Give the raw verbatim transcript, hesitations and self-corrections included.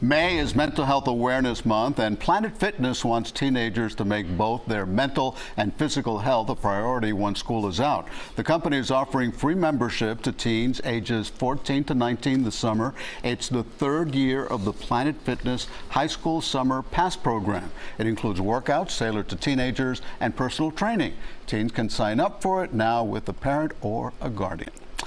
May is Mental Health Awareness Month, and Planet Fitness wants teenagers to make both their mental and physical health a priority once school is out. The company is offering free membership to teens ages fourteen to nineteen this summer. It's the third year of the Planet Fitness High School Summer Pass program. It includes workouts tailored to teenagers and personal training. Teens can sign up for it now with a parent or a guardian.